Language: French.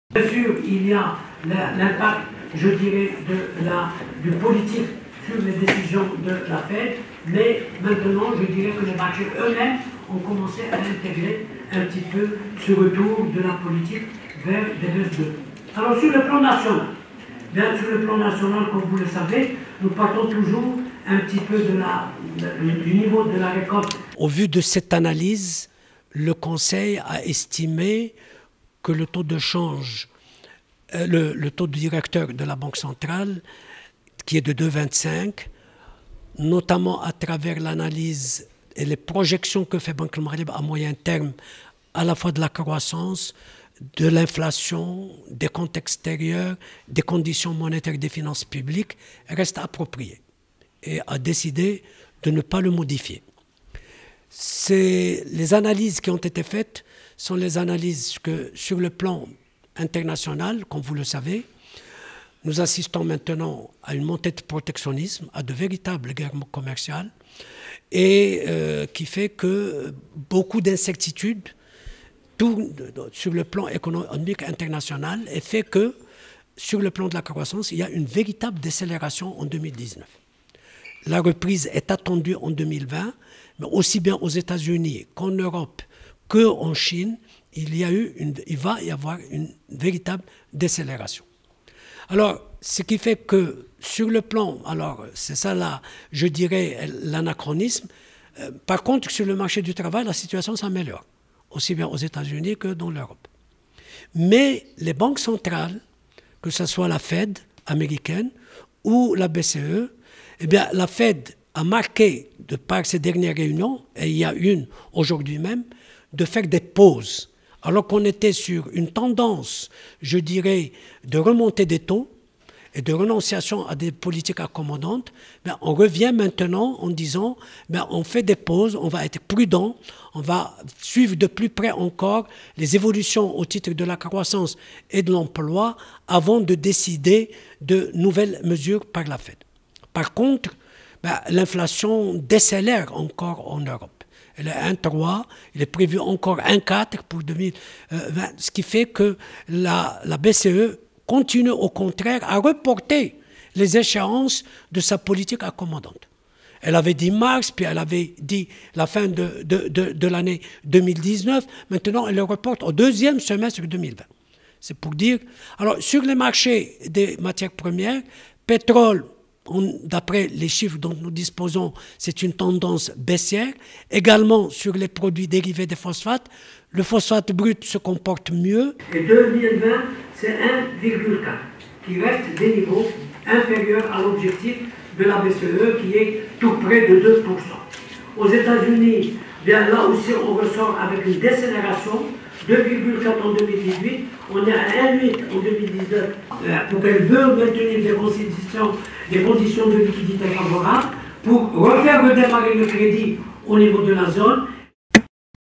Bien sûr, il y a l'impact, je dirais, du politique sur les décisions de la Fed, mais maintenant, je dirais que les marchés eux-mêmes ont commencé à intégrer un petit peu ce retour de la politique vers des baisses de taux. Alors, sur le plan national, bien sur le plan national, comme vous le savez, nous partons toujours un petit peu du niveau de la récolte. Au vu de cette analyse, le Conseil a estimé que le taux de change, le taux directeur de la Banque centrale, qui est de 2,25, notamment à travers l'analyse et les projections que fait Banque Maghreb à moyen terme, à la fois de la croissance, de l'inflation, des comptes extérieurs, des conditions monétaires des finances publiques, reste approprié et a décidé de ne pas le modifier. Les analyses qui ont été faites sont les analyses que sur le plan international, comme vous le savez, nous assistons maintenant à une montée de protectionnisme, à de véritables guerres commerciales, et qui fait que beaucoup d'incertitudes tournent sur le plan économique international et fait que sur le plan de la croissance, il y a une véritable décélération en 2019. La reprise est attendue en 2020, mais aussi bien aux États-Unis qu'en Europe qu'en Chine, il va y avoir une véritable décélération. Alors, ce qui fait que sur le plan, alors c'est ça là, je dirais l'anachronisme, par contre sur le marché du travail, la situation s'améliore, aussi bien aux États-Unis que dans l'Europe. Mais les banques centrales, que ce soit la Fed américaine ou la BCE, eh bien la Fed a marqué, de par ses dernières réunions, et il y a une aujourd'hui même, de faire des pauses. Alors qu'on était sur une tendance, je dirais, de remontée des taux et de renonciation à des politiques accommodantes, ben on revient maintenant en disant, ben on fait des pauses, on va être prudent, on va suivre de plus près encore les évolutions au titre de la croissance et de l'emploi avant de décider de nouvelles mesures par la Fed. Par contre, ben, l'inflation décélère encore en Europe. Elle est 1,3, il est prévu encore 1,4 pour 2020, ce qui fait que la BCE continue au contraire à reporter les échéances de sa politique accommodante. Elle avait dit mars, puis elle avait dit la fin de l'année 2019, maintenant elle le reporte au deuxième semestre 2020. C'est pour dire, alors sur les marchés des matières premières, pétrole, d'après les chiffres dont nous disposons, c'est une tendance baissière. Également sur les produits dérivés des phosphates, le phosphate brut se comporte mieux. Et 2020, c'est 1,4, qui reste des niveaux inférieurs à l'objectif de la BCE, qui est tout près de 2%. Aux États-Unis, bien là aussi, on ressort avec une décélération. 2,4 en 2018, on est à 1,8 en 2019. Pour qu'elle veut maintenir des conditions de liquidité favorables, pour refaire redémarrer le crédit au niveau de la zone,